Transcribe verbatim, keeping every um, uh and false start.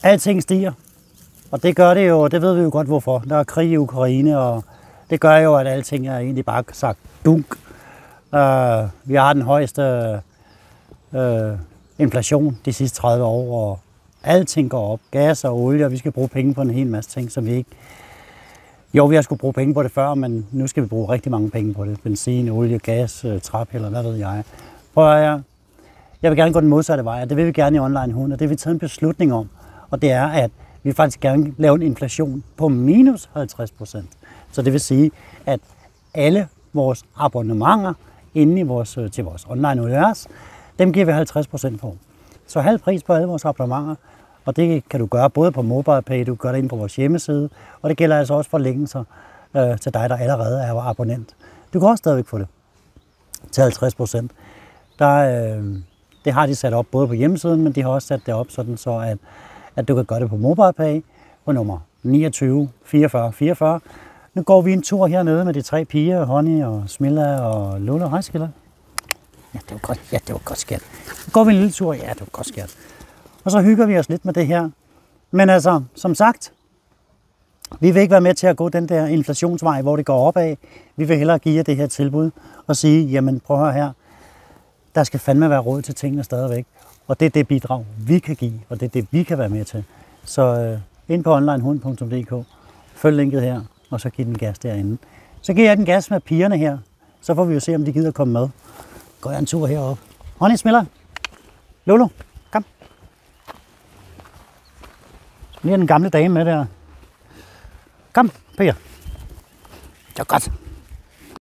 Alting stiger, og det gør det jo, det ved vi jo godt hvorfor. Der er krig i Ukraine, og det gør jo, at alting er egentlig bare sagt dunk. Uh, vi har den højeste uh, inflation de sidste tredive år, og alting går op. Gas og olie, og vi skal bruge penge på en hel masse ting, som vi ikke... Jo, vi har skulle bruge penge på det før, men nu skal vi bruge rigtig mange penge på det. Benzin, olie, gas, træpiller, hvad ved jeg. Prøv at jeg, jeg vil gerne gå den modsatte vej, og det vil vi gerne i Online Hund, og det vil vi taget en beslutning om. Og det er, at vi faktisk gerne lave en inflation på minus halvtreds procent. Så det vil sige, at alle vores abonnementer inde i vores, til vores online univers, dem giver vi halvtreds procent på. Så halv pris på alle vores abonnementer, og det kan du gøre både på MobilePay, du kan gøre det inde på vores hjemmeside, og det gælder altså også forlængelser øh, til dig, der allerede er abonnent. Du kan også stadigvæk få det til halvtreds procent. Der, øh, det har de sat op både på hjemmesiden, men de har også sat det op sådan, så at, at du kan gøre det på MobilePay på nummer niogtyve fireogfyrre fireogfyrre. Nu går vi en tur hernede med de tre piger, Honey og Smilla og Lolo. Hej, Skilla. Ja, det var godt, ja, det var godt skat. Nu går vi en lille tur. Ja, det var godt skat. Og så hygger vi os lidt med det her. Men altså, som sagt, vi vil ikke være med til at gå den der inflationsvej, hvor det går opad. Vi vil hellere give jer det her tilbud og sige, jamen prøv at høre her, der skal fandme være råd til tingene stadigvæk. Og det er det bidrag, vi kan give, og det er det, vi kan være med til. Så øh, ind på onlinehund punktum d k, følg linket her, og så giv den gas derinde. Så giver jeg den gas med pigerne her, så får vi jo se, om de gider komme med. Går jeg en tur herop. Honey, Smilla. Lolo, kom. Lige den gamle dame med der. Kom, Peter. Det var godt.